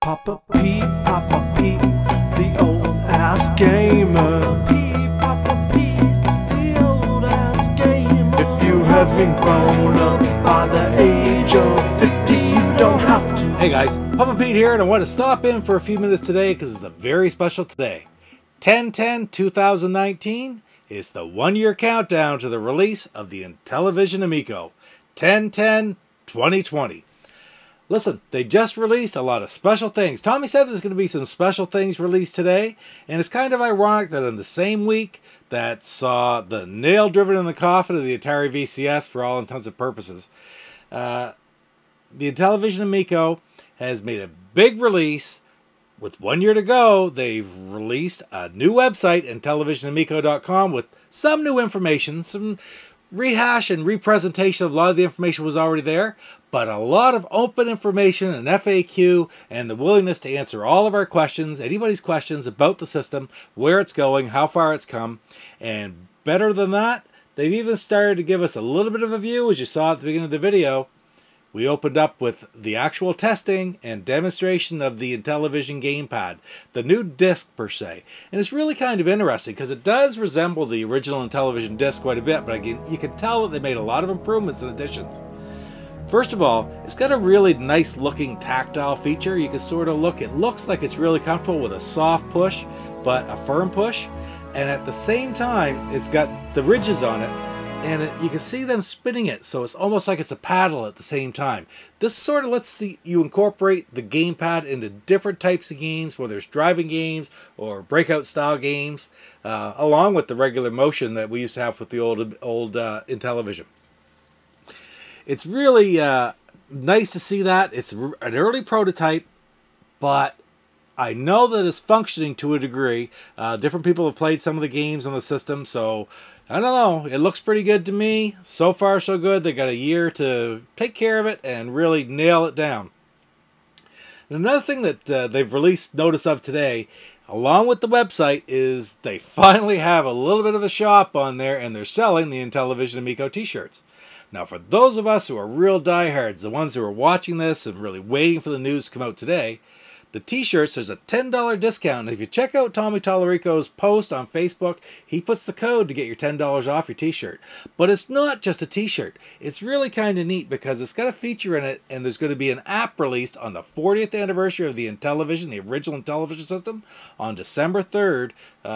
Papa Pete, the old ass gamer. Papa Pete, the old ass gamer. If you haven't grown up by the age of 50, you don't have to. Hey guys, Papa Pete here, and I want to stop in for a few minutes today because it's a very special today. 10/10/2019 is the one-year countdown to the release of the Intellivision Amico. 10/10/2020. Listen, they just released a lot of special things. Tommy said there's going to be some special things released today, and it's kind of ironic that in the same week that saw the nail driven in the coffin of the Atari VCS for all intents and purposes, the Intellivision Amico has made a big release. With 1 year to go, they've released a new website, IntellivisionAmico.com, with some new information, some rehash and representation of a lot of the information was already there, but a lot of open information and FAQ and the willingness to answer all of our questions, anybody's questions about the system, where it's going, how far it's come, and better than that, they've even started to give us a little bit of a view, as you saw at the beginning of the video. We opened up with the actual testing and demonstration of the Intellivision gamepad, the new disc per se. And it's really kind of interesting because it does resemble the original Intellivision disc quite a bit, but again, you can tell that they made a lot of improvements and additions. First of all, it's got a really nice looking tactile feature. You can sort of look, it looks like it's really comfortable with a soft push, but a firm push. And at the same time, it's got the ridges on it, and you can see them spinning it, so it's almost like it's a paddle at the same time. This sort of lets you incorporate the gamepad into different types of games, whether it's driving games or breakout style games, along with the regular motion that we used to have with the old Intellivision. It's really nice to see that. It's an early prototype, but I know that it's functioning to a degree. Different people have played some of the games on the system, so I don't know. It looks pretty good to me. So far, so good. They got a year to take care of it and really nail it down. And another thing that they've released notice of today, along with the website, is they finally have a little bit of a shop on there, and they're selling the Intellivision Amico t-shirts. Now, for those of us who are real diehards, the ones who are watching this and really waiting for the news to come out today, the t-shirts, there's a $10 discount. And if you check out Tommy Tallarico's post on Facebook, he puts the code to get your $10 off your t-shirt. But it's not just a t-shirt. It's really kind of neat because it's got a feature in it, and there's going to be an app released on the 40th anniversary of the Intellivision, the original Intellivision system, on December 3rd,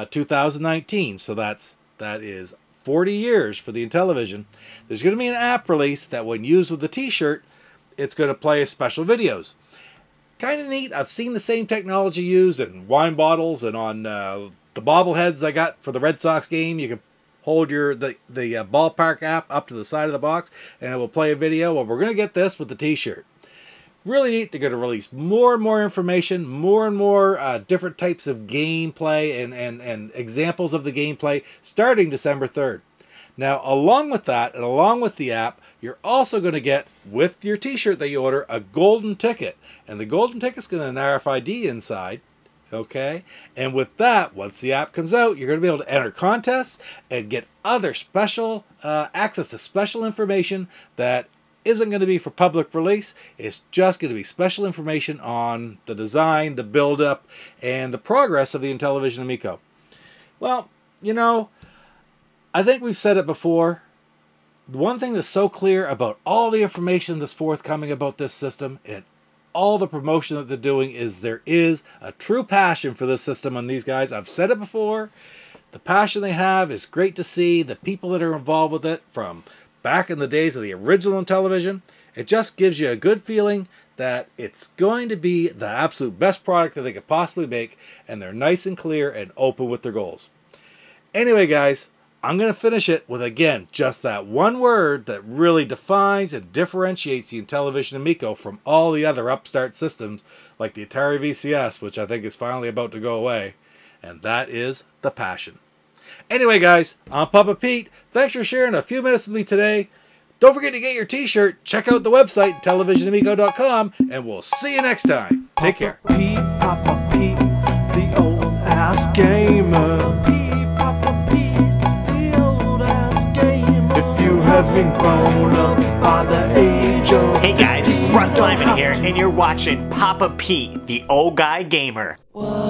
2019. So that is 40 years for the Intellivision. There's going to be an app release that when used with the t-shirt, it's going to play special videos. Kind of neat. I've seen the same technology used in wine bottles and on the bobbleheads I got for the Red Sox game. You can hold the ballpark app up to the side of the box and it will play a video. Well, we're going to get this with the t-shirt. Really neat. They're going to release more and more information, more and more different types of gameplay and examples of the gameplay starting December 3rd. Now, along with that and along with the app, you're also going to get, with your t-shirt that you order, a golden ticket. And the golden ticket's going to have an RFID inside, okay? And with that, once the app comes out, you're going to be able to enter contests and get other special access to special information that isn't going to be for public release. It's just going to be special information on the design, the build-up, and the progress of the Intellivision Amico. Well, you know, I think we've said it before. The one thing that's so clear about all the information that's forthcoming about this system and all the promotion that they're doing is there is a true passion for this system on these guys. I've said it before. The passion they have is great to see. The people that are involved with it from back in the days of the original Intellivision, it just gives you a good feeling that it's going to be the absolute best product that they could possibly make, and they're nice and clear and open with their goals. Anyway, guys, I'm going to finish it with, again, just that one word that really defines and differentiates the Intellivision Amico from all the other upstart systems like the Atari VCS, which I think is finally about to go away, and that is the passion. Anyway, guys, I'm Papa Pete. Thanks for sharing a few minutes with me today. Don't forget to get your t-shirt. Check out the website, IntellivisionAmico.com, and we'll see you next time. Take care. Papa Pete, the old ass gamer. Papa Pete, the old ass gamer. If you haven't grown up by the age of Hey guys, Russ Lyman here, and you're watching Papa P, the Old Guy Gamer. What?